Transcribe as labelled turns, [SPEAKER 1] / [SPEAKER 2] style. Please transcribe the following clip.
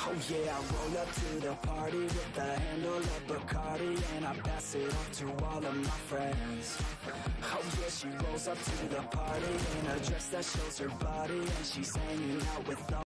[SPEAKER 1] Oh yeah, I roll up to the party with a handle of Bacardi, and I pass it off to all of my friends. Oh yeah, she rolls up to the party in a dress that shows her body, and she's hanging out with all